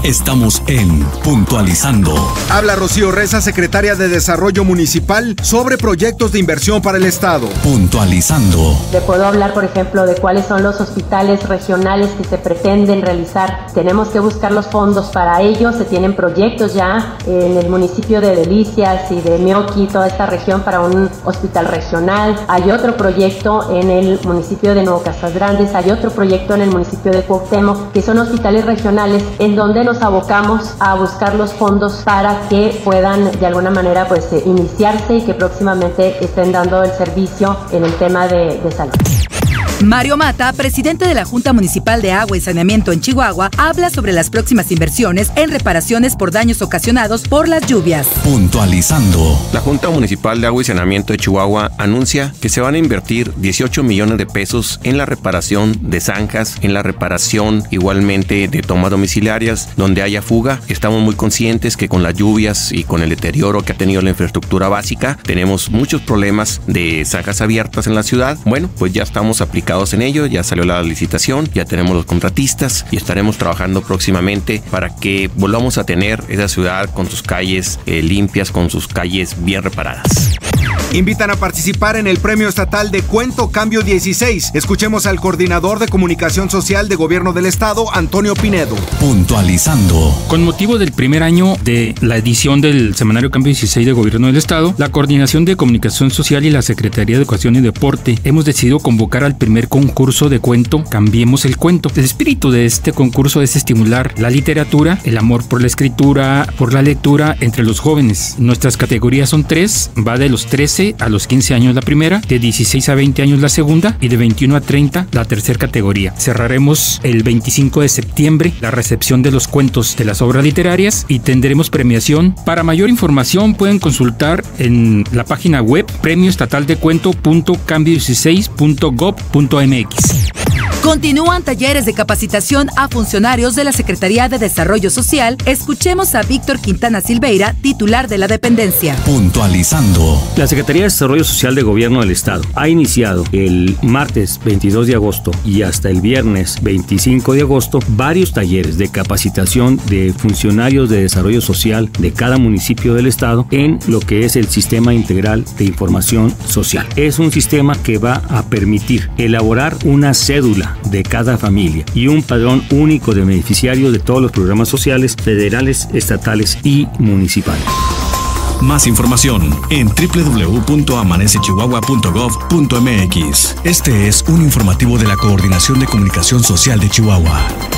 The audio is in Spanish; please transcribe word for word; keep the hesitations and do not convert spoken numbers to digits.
Estamos en Puntualizando. Habla Rocío Reza, secretaria de Desarrollo Municipal, sobre proyectos de inversión para el Estado. Puntualizando. Le puedo hablar, por ejemplo, de cuáles son los hospitales regionales que se pretenden realizar. Tenemos que buscar los fondos para ello. Se tienen proyectos ya en el municipio de Delicias y de Meoqui, toda esta región, para un hospital regional. Hay otro proyecto en el municipio de Nuevo Casas Grandes. Hay otro proyecto en el municipio de Cuauhtémoc, que son hospitales regionales en donde nos abocamos a buscar los fondos para que puedan de alguna manera pues eh, iniciarse y que próximamente estén dando el servicio en el tema de, de salud. Mario Mata, presidente de la Junta Municipal de Agua y Saneamiento en Chihuahua, habla sobre las próximas inversiones en reparaciones por daños ocasionados por las lluvias. Puntualizando. La Junta Municipal de Agua y Saneamiento de Chihuahua anuncia que se van a invertir dieciocho millones de pesos en la reparación de zanjas, en la reparación igualmente de tomas domiciliarias donde haya fuga. Estamos muy conscientes que con las lluvias y con el deterioro que ha tenido la infraestructura básica, tenemos muchos problemas de zanjas abiertas en la ciudad. Bueno, pues ya estamos aplicando en ello, ya salió la licitación, ya tenemos los contratistas y estaremos trabajando próximamente para que volvamos a tener esa ciudad con sus calles eh, limpias, con sus calles bien reparadas. Invitan a participar en el Premio Estatal de Cuento Cambio dieciséis. Escuchemos al coordinador de Comunicación Social de Gobierno del Estado, Antonio Pinedo. Puntualizando. Con motivo del primer año de la edición del Semanario Cambio dieciséis de Gobierno del Estado, la Coordinación de Comunicación Social y la Secretaría de Educación y Deporte hemos decidido convocar al primer concurso de cuento Cambiemos el Cuento. El espíritu de este concurso es estimular la literatura, el amor por la escritura, por la lectura entre los jóvenes. Nuestras categorías son tres, va de los trece a los quince años la primera, de dieciséis a veinte años la segunda y de veintiuno a treinta la tercera categoría. Cerraremos el veinticinco de septiembre la recepción de los cuentos de las obras literarias y tendremos premiación. Para mayor información pueden consultar en la página web premio estatal de cuento punto cambio dieciséis punto gob punto m x. Continúan talleres de capacitación a funcionarios de la Secretaría de Desarrollo Social. Escuchemos a Víctor Quintana Silveira, titular de la dependencia. Puntualizando. La Secretaría de Desarrollo Social de Gobierno del Estado ha iniciado el martes veintidós de agosto y hasta el viernes veinticinco de agosto varios talleres de capacitación de funcionarios de desarrollo social de cada municipio del Estado en lo que es el Sistema Integral de Información Social. Es un sistema que va a permitir elaborar una cédula de cada familia y un padrón único de beneficiarios de todos los programas sociales federales, estatales y municipales. Más información en doble u doble u doble u punto amanece chihuahua punto gob punto m x. Este es un informativo de la Coordinación de Comunicación Social de Chihuahua.